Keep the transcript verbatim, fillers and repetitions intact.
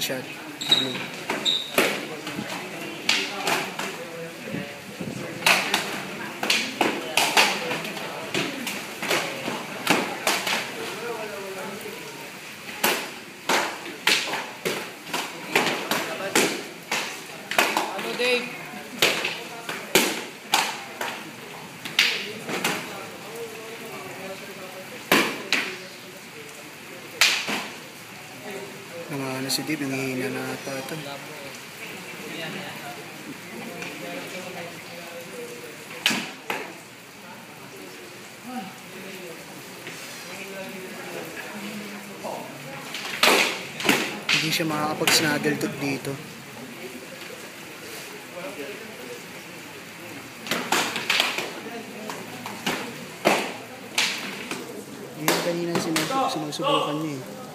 shot. Ano? Ano, Dave? Mga ano si Dave, nangihina na ata ito. Hindi siya makakapag-snuggle tot dito. Yun kanina sinusubukan niya eh.